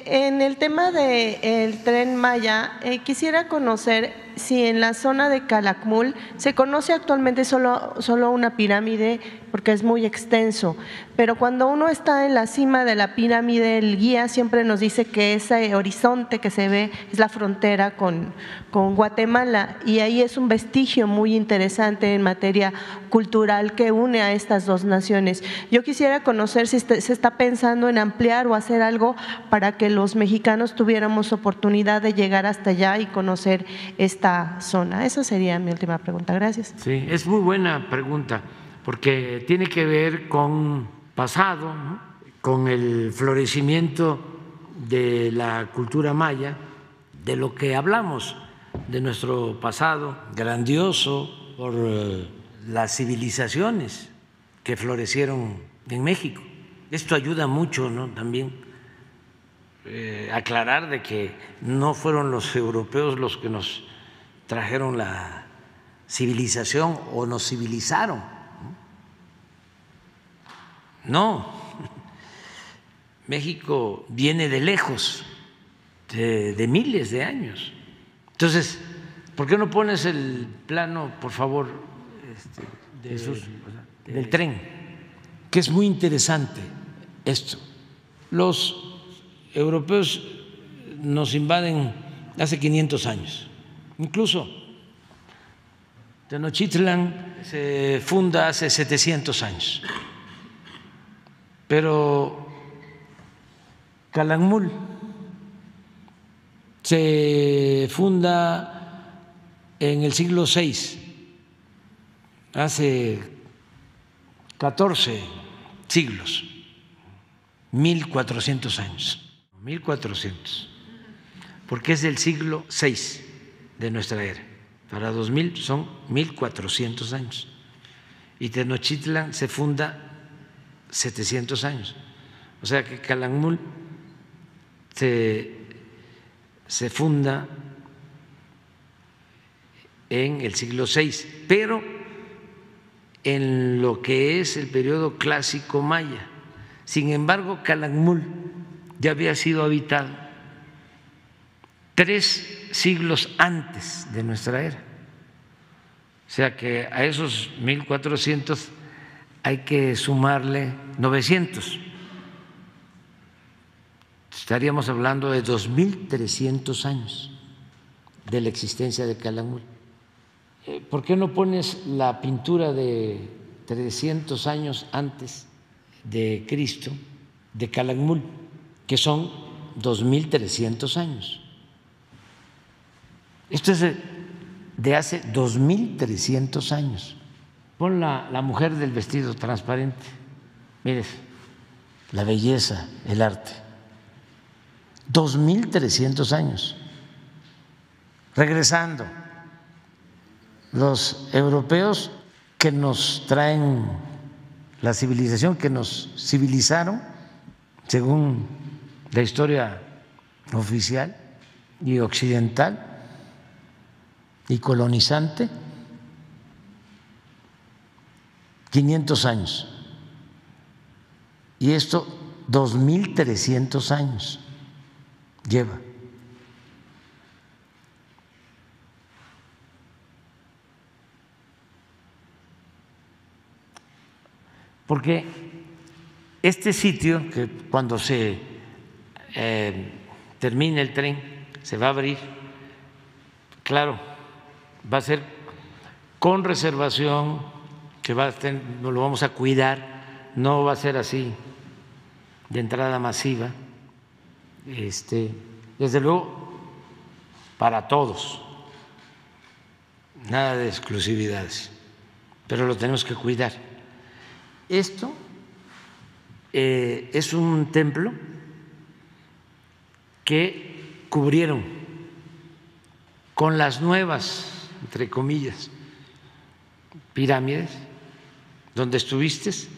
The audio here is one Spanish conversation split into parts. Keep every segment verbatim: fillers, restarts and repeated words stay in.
en el tema del Tren Maya, eh, quisiera conocer si en la zona de Calakmul se conoce actualmente solo, solo una pirámide, porque es muy extenso, pero cuando uno está en la cima de la pirámide, el guía siempre nos dice que ese horizonte que se ve es la frontera con, con Guatemala, y ahí es un vestigio muy interesante en materia cultural que une a estas dos naciones. Yo quisiera conocer si se está pensando en ampliar o hacer algo para que los mexicanos tuviéramos oportunidad de llegar hasta allá y conocer esta zona. Esa sería mi última pregunta. Gracias. Sí, es muy buena pregunta porque tiene que ver con pasado, ¿no? Con el florecimiento de la cultura maya, de lo que hablamos, de nuestro pasado grandioso por las civilizaciones que florecieron en México. Esto ayuda mucho, ¿no? También eh, aclarar de que no fueron los europeos los que nos trajeron la civilización o nos civilizaron. No, México viene de lejos, de, de miles de años. Entonces, ¿por qué no pones el plano, por favor, este, de, Jesús, de, del tren? Que es muy interesante esto. Los europeos nos invaden hace quinientos años. Incluso Tenochtitlan se funda hace setecientos años, pero Calakmul se funda en el siglo seis, hace catorce siglos, mil cuatrocientos años, mil cuatrocientos, porque es del siglo seis de nuestra era. Para dos mil son mil cuatrocientos años. Y Tenochtitlan se funda setecientos años. O sea que Calakmul se, se funda en el siglo seis, pero en lo que es el periodo clásico maya. Sin embargo, Calakmul ya había sido habitado tres siglos antes de nuestra era. O sea que a esos mil cuatrocientos hay que sumarle novecientos. Estaríamos hablando de dos mil trescientos años de la existencia de Calakmul. ¿Por qué no pones la pintura de trescientos años antes de Cristo de Calakmul, que son dos mil trescientos años? Esto es de, de hace dos mil trescientos años. Pon la, la mujer del vestido transparente. Mires, la belleza, el arte. dos mil trescientos años. Regresando, los europeos que nos traen la civilización, que nos civilizaron, según la historia oficial y occidental, y colonizante, quinientos años, y esto dos mil trescientos años lleva. Porque este sitio, que cuando se eh, termine el tren se va a abrir, claro, va a ser con reservación, que va a tener, lo vamos a cuidar, no va a ser así de entrada masiva, este, desde luego para todos, nada de exclusividades, pero lo tenemos que cuidar. Esto eh, es un templo que cubrieron con las nuevas, entre comillas, pirámides donde estuviste, ¿sí?,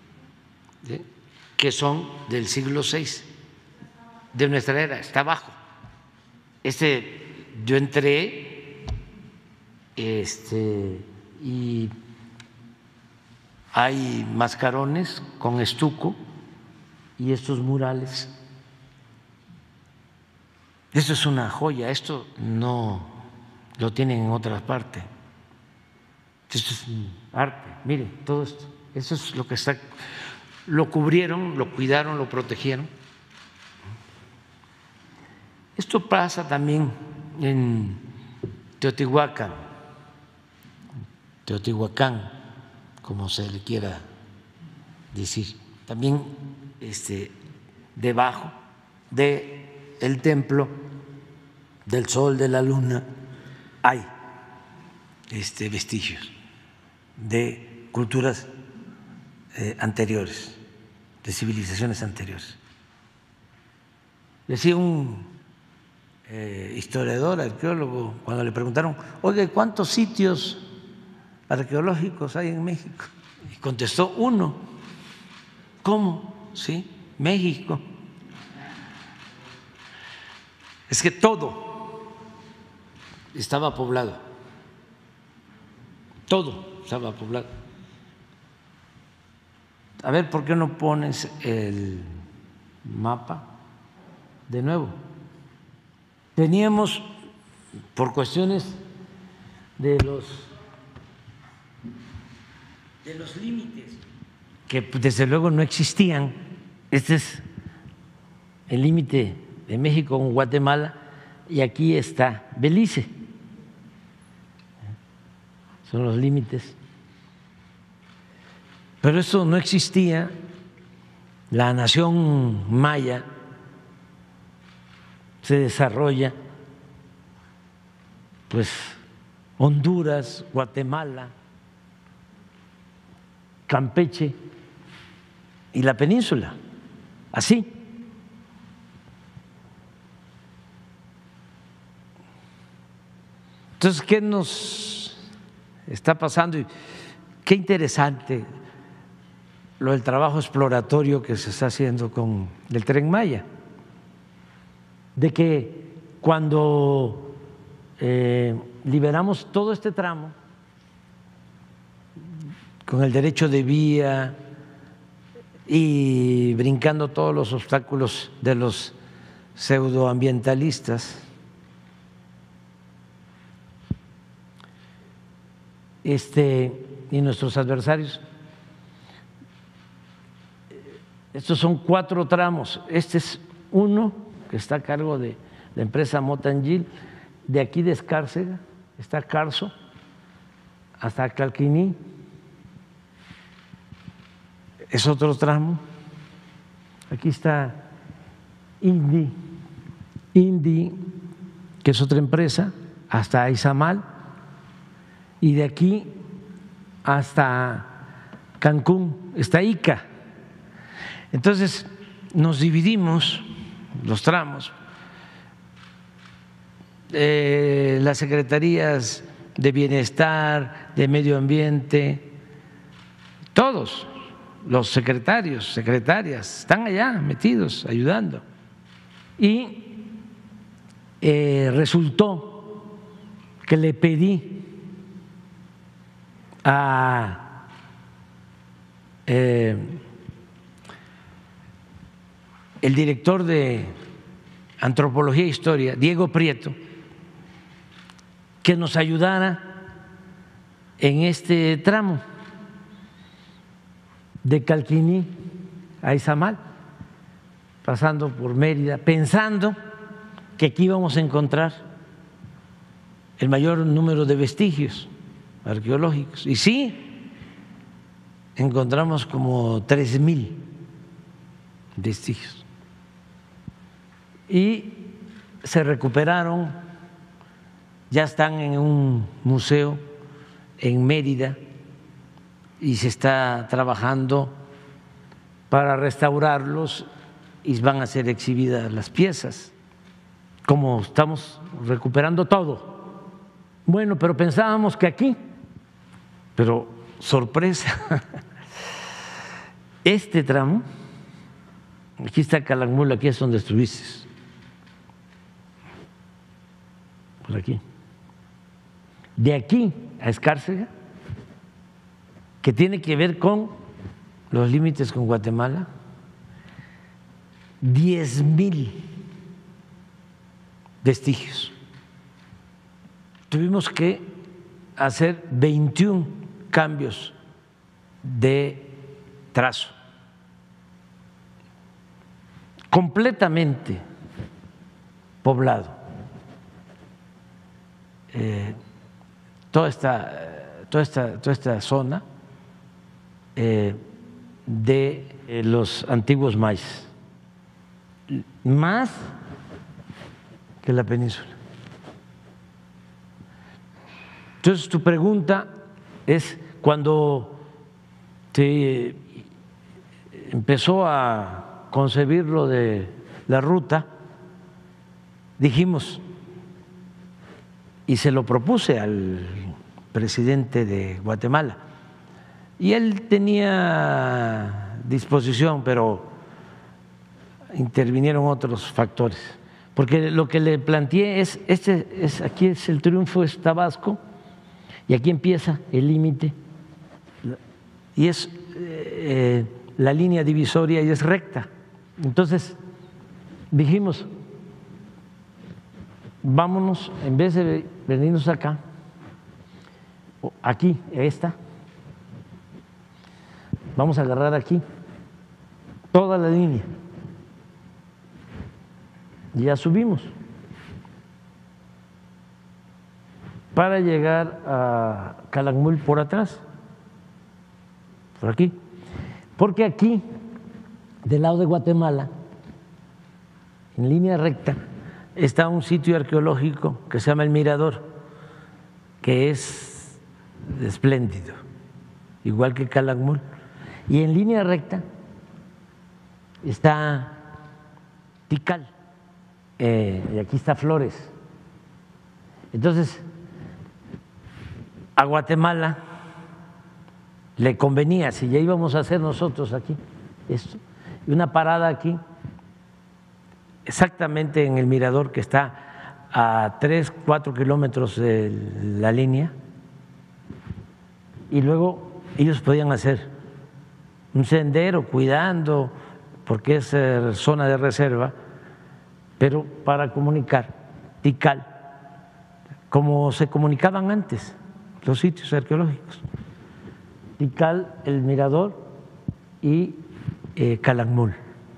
que son del siglo seis de nuestra era, está abajo. Este, yo entré este, y hay mascarones con estuco y estos murales Eso es una joya, esto no lo tienen en otras partes. Esto es arte, miren, todo esto, eso es lo que está, lo cubrieron, lo cuidaron, lo protegieron. Esto pasa también en Teotihuacán, Teotihuacán, como se le quiera decir, también este, debajo de el templo del Sol, de la Luna, hay este, vestigios de culturas eh, anteriores, de civilizaciones anteriores. Decía un eh, historiador, arqueólogo, cuando le preguntaron, oye, ¿cuántos sitios arqueológicos hay en México? Y contestó, uno. ¿Cómo? Sí, México. Es que todo estaba poblado, todo estaba poblado. A ver, ¿por qué no pones el mapa de nuevo? Teníamos, por cuestiones de los, de los límites, que desde luego no existían, este es el límite de México con Guatemala y aquí está Belice, son los límites. Pero eso no existía. La nación maya se desarrolla, pues Honduras, Guatemala, Campeche y la península, así. Entonces, ¿qué nos está pasando? Y qué interesante lo del trabajo exploratorio que se está haciendo con el Tren Maya, de que cuando eh, liberamos todo este tramo con el derecho de vía y brincando todos los obstáculos de los pseudoambientalistas, este, y nuestros adversarios, estos son cuatro tramos, este es uno que está a cargo de la empresa Motangil, de aquí de Escárcega, está Carso, hasta Calquiní, es otro tramo, aquí está Indi, Indi, que es otra empresa, hasta Izamal, y de aquí hasta Cancún está Ica. Entonces nos dividimos los tramos, eh, las secretarías de bienestar, de medio ambiente, todos los secretarios, secretarias están allá metidos ayudando. Y eh, resultó que le pedí a eh, el director de Antropología e Historia, Diego Prieto, que nos ayudara en este tramo de Calquiní a Izamal, pasando por Mérida, pensando que aquí íbamos a encontrar el mayor número de vestigios arqueológicos. Y sí, encontramos como tres mil vestigios. Y se recuperaron, ya están en un museo en Mérida y se está trabajando para restaurarlos y van a ser exhibidas las piezas, como estamos recuperando todo. Bueno, pero pensábamos que aquí, pero sorpresa, este tramo, aquí está Calakmul, aquí es donde estuviste, por aquí, de aquí a Escárcega, que tiene que ver con los límites con Guatemala, diez mil vestigios. Tuvimos que hacer veintiún cambios de trazo, completamente poblado. Eh, toda esta, toda esta, toda esta zona eh, de eh, los antiguos mayas, más que la península. Entonces, tu pregunta es, cuando se empezó a concebir lo de la ruta, dijimos, y se lo propuse al presidente de Guatemala, y él tenía disposición, pero intervinieron otros factores, porque lo que le planteé es, este es, aquí es el triunfo, es Tabasco, y aquí empieza el límite, y es eh, la línea divisoria y es recta. Entonces dijimos, vámonos, en vez de venirnos acá, aquí, esta, vamos a agarrar aquí toda la línea. Y ya subimos para llegar a Calakmul por atrás, por aquí, porque aquí, del lado de Guatemala, en línea recta, está un sitio arqueológico que se llama El Mirador, que es espléndido, igual que Calakmul, y en línea recta está Tikal, eh, y aquí está Flores. Entonces, a Guatemala le convenía, si ya íbamos a hacer nosotros aquí esto, y una parada aquí, exactamente en el mirador que está a tres, cuatro kilómetros de la línea, y luego ellos podían hacer un sendero cuidando, porque es eh, zona de reserva, pero para comunicar Tikal, como se comunicaban antes los sitios arqueológicos, Tikal, El Mirador y eh, Calakmul.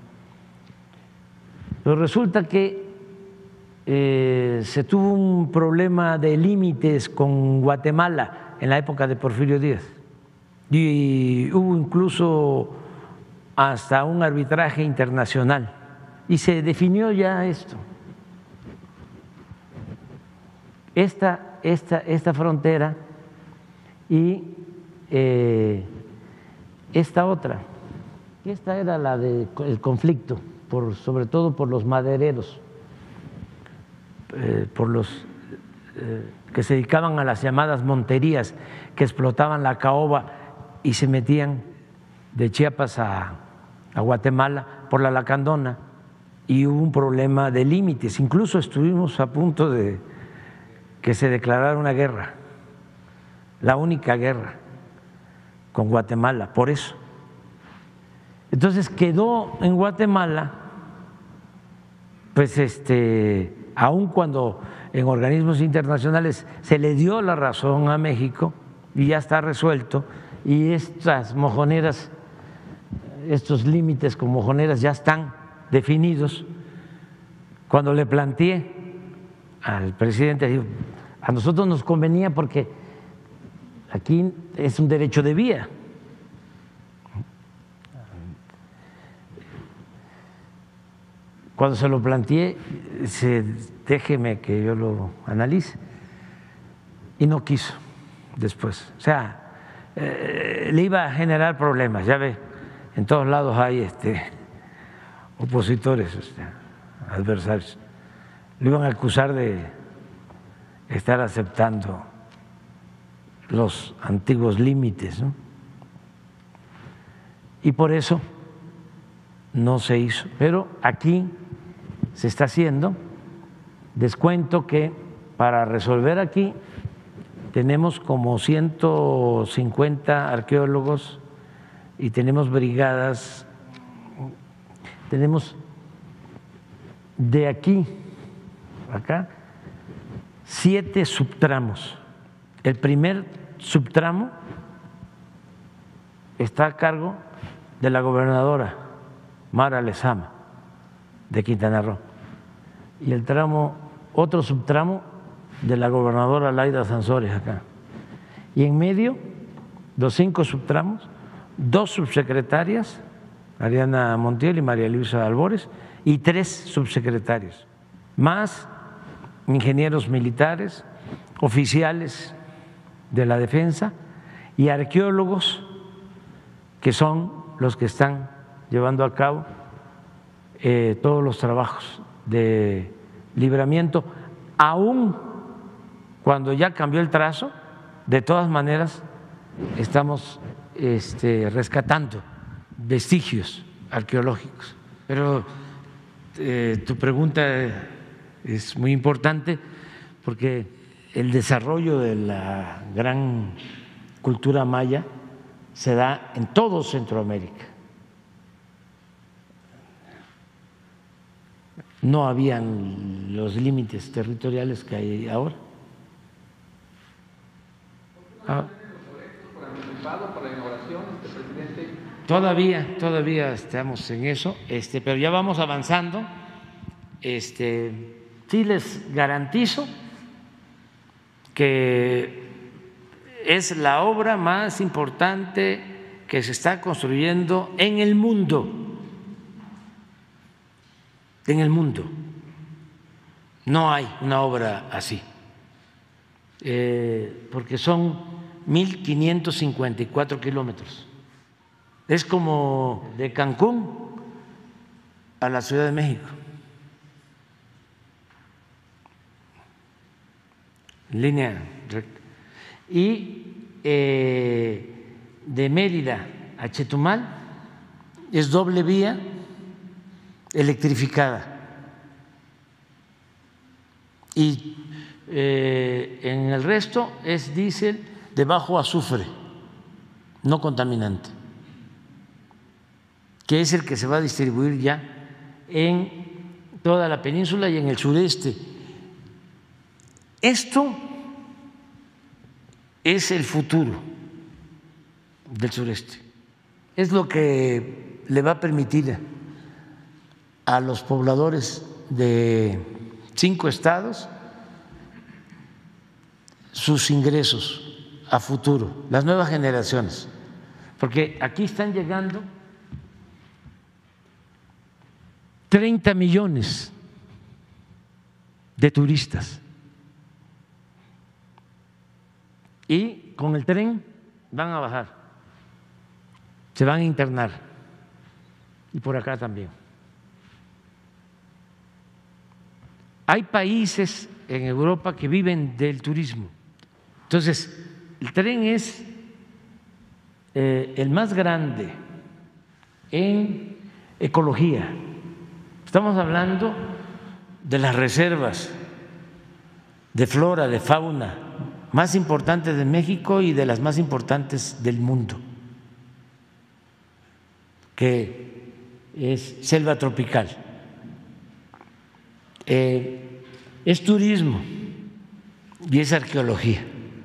Pero resulta que eh, se tuvo un problema de límites con Guatemala en la época de Porfirio Díaz, y hubo incluso hasta un arbitraje internacional y se definió ya esto. Esta, esta, esta frontera y eh, esta otra, esta era la del conflicto, por, sobre todo por los madereros, eh, por los eh, que se dedicaban a las llamadas monterías, que explotaban la caoba y se metían de Chiapas a, a Guatemala por la Lacandona, y hubo un problema de límites, incluso estuvimos a punto de que se declarara una guerra, la única guerra con Guatemala, por eso. Entonces quedó en Guatemala, pues este, aun cuando en organismos internacionales se le dio la razón a México y ya está resuelto, y estas mojoneras, estos límites con mojoneras ya están definidos. Cuando le planteé al presidente, digo, a nosotros nos convenía porque aquí es un derecho de vía. Cuando se lo planteé, se, déjeme que yo lo analice, y no quiso después. O sea, eh, le iba a generar problemas, ya ve, en todos lados hay este, opositores, este, adversarios. Le iban a acusar de estar aceptando los antiguos límites, ¿no? Y por eso no se hizo. Pero aquí se está haciendo. Descuento que para resolver aquí tenemos como ciento cincuenta arqueólogos y tenemos brigadas, tenemos de aquí acá, siete subtramos. El primer subtramo está a cargo de la gobernadora Mara Lezama de Quintana Roo y el tramo, otro subtramo de la gobernadora Laida Sansores acá. Y en medio, los cinco subtramos, dos subsecretarias, Ariana Montiel y María Luisa Albores, y tres subsecretarios, más ingenieros militares, oficiales de la defensa y arqueólogos que son los que están llevando a cabo eh, todos los trabajos de libramiento, aún cuando ya cambió el trazo. De todas maneras estamos este, rescatando vestigios arqueológicos. Pero eh, tu pregunta es muy importante porque el desarrollo de la gran cultura maya se da en todo Centroamérica. No habían los límites territoriales que hay ahora. Ah. Todavía, todavía estamos en eso, este, pero ya vamos avanzando. Este, sí les garantizo que es la obra más importante que se está construyendo en el mundo, en el mundo. No hay una obra así, eh, porque son mil quinientos cincuenta y cuatro kilómetros. Es como de Cancún a la Ciudad de México. En línea recta. Y eh, de Mérida a Chetumal es doble vía electrificada. Y eh, en el resto es diésel de bajo azufre, no contaminante, que es el que se va a distribuir ya en toda la península y en el sureste. Esto es el futuro del sureste, es lo que le va a permitir a los pobladores de cinco estados sus ingresos a futuro, las nuevas generaciones, porque aquí están llegando treinta millones de turistas y con el tren van a bajar, se van a internar y por acá también. Hay países en Europa que viven del turismo, entonces el tren es eh, el más grande en ecología. Estamos hablando de las reservas de flora, de fauna más importantes de México y de las más importantes del mundo, que es selva tropical. Eh, es turismo y es arqueología.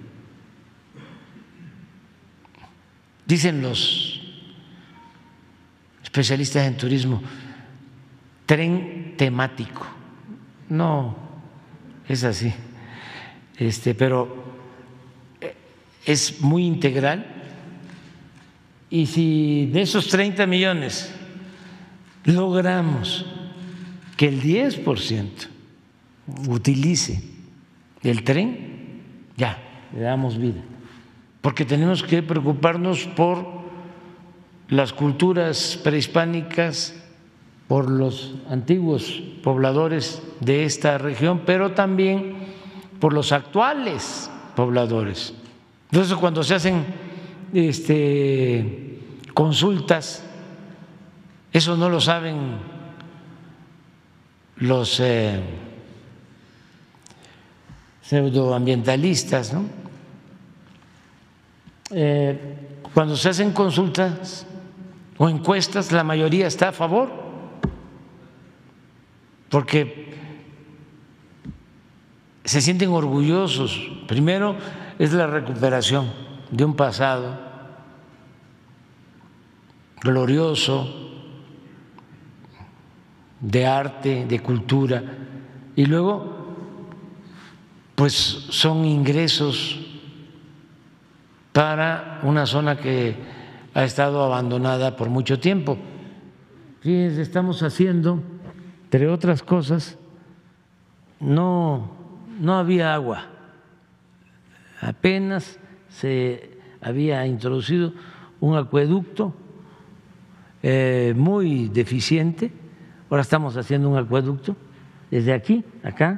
Dicen los especialistas en turismo, tren temático. No es así, este, pero es muy integral. Y si de esos treinta millones logramos que el diez por ciento utilice el tren, ya le damos vida, porque tenemos que preocuparnos por las culturas prehispánicas, por los antiguos pobladores de esta región, pero también por los actuales pobladores. Entonces, cuando se hacen este, consultas, eso no lo saben los eh, pseudoambientalistas, ¿no? Eh, cuando se hacen consultas o encuestas, la mayoría está a favor, porque se sienten orgullosos. Primero es la recuperación de un pasado glorioso, de arte, de cultura, y luego pues son ingresos para una zona que ha estado abandonada por mucho tiempo. Fíjense, estamos haciendo, entre otras cosas, no, no había agua, apenas se había introducido un acueducto eh, muy deficiente. Ahora estamos haciendo un acueducto desde aquí, acá.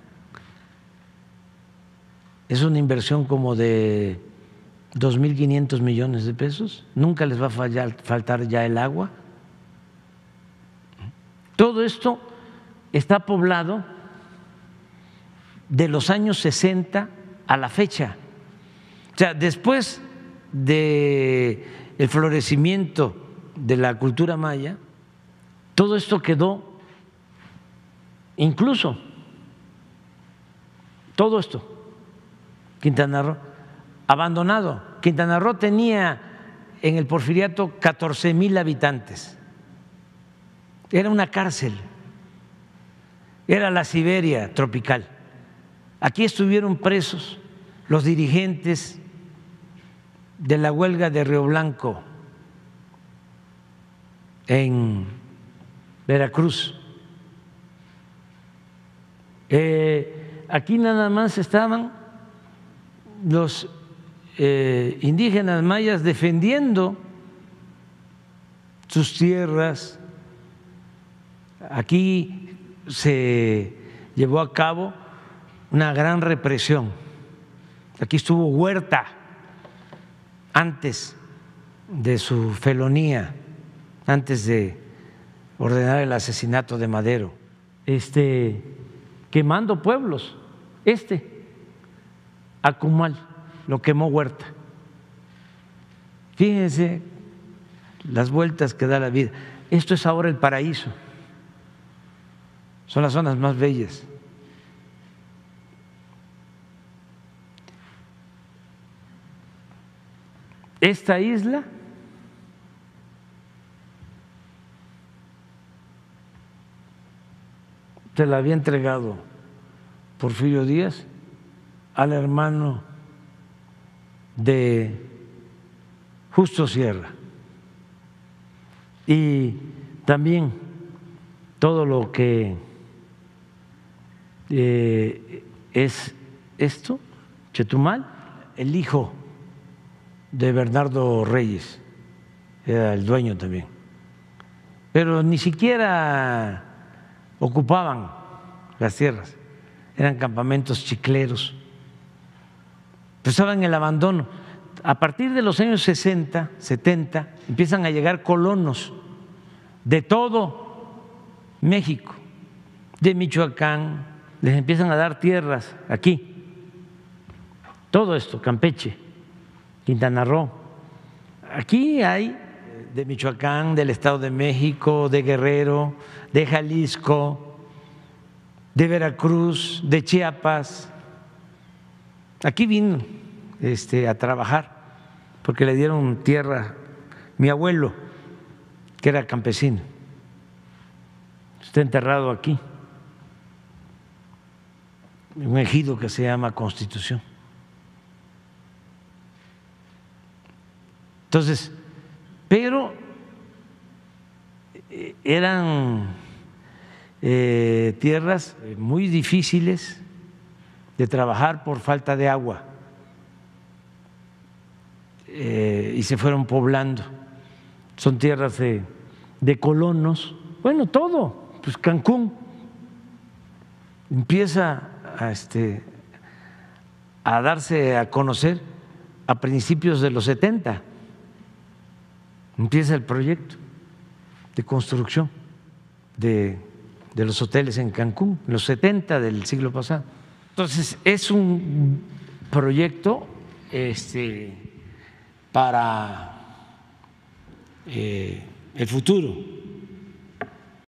Es una inversión como de dos mil quinientos millones de pesos. Nunca les va a fallar, faltar ya el agua. Todo esto está poblado de los años sesenta a la fecha. O sea, después del florecimiento de la cultura maya, todo esto quedó, incluso todo esto, Quintana Roo, abandonado. Quintana Roo tenía en el Porfiriato catorce mil habitantes. Era una cárcel, era la Siberia tropical. Aquí estuvieron presos los dirigentes de la huelga de Río Blanco en Veracruz. Eh, aquí nada más estaban los eh, indígenas mayas defendiendo sus tierras. Aquí se llevó a cabo una gran represión. Aquí estuvo Huerta antes de su felonía, antes de ordenar el asesinato de Madero, este, quemando pueblos. Este, Acumal, lo quemó Huerta. Fíjense las vueltas que da la vida. Esto es ahora el paraíso. Son las zonas más bellas. Esta isla se la había entregado Porfirio Díaz al hermano de Justo Sierra, y también todo lo que eh, es esto, Chetumal, el hijo de Bernardo Reyes era el dueño también, pero ni siquiera ocupaban las tierras, eran campamentos chicleros, pues estaban en el abandono. A partir de los años sesenta, setenta, empiezan a llegar colonos de todo México, de Michoacán, les empiezan a dar tierras aquí, todo esto, Campeche, Quintana Roo. Aquí hay de Michoacán, del Estado de México, de Guerrero, de Jalisco, de Veracruz, de Chiapas. Aquí vino este, a trabajar porque le dieron tierra. Mi abuelo, que era campesino, está enterrado aquí, en un ejido que se llama Constitución. Entonces, pero eran eh, tierras muy difíciles de trabajar por falta de agua, eh, y se fueron poblando. Son tierras de, de colonos. Bueno, todo, pues Cancún empieza a, este, a darse a conocer a principios de los setenta. Empieza el proyecto de construcción de, de los hoteles en Cancún, en los setenta del siglo pasado. Entonces, es un proyecto este, para eh, el futuro.